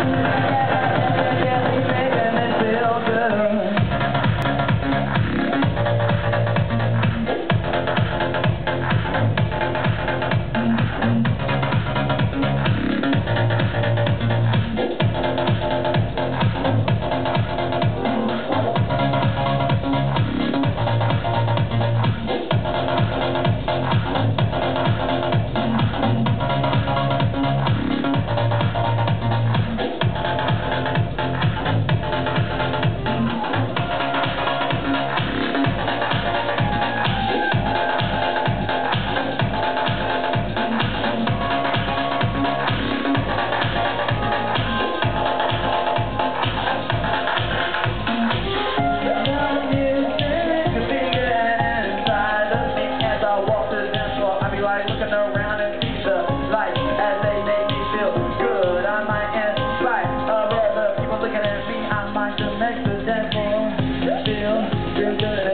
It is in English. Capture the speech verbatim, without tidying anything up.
Looking around and see the lights as they make me feel good. I might, in spite of all the people looking at me, I might just make the dance floor feel real good.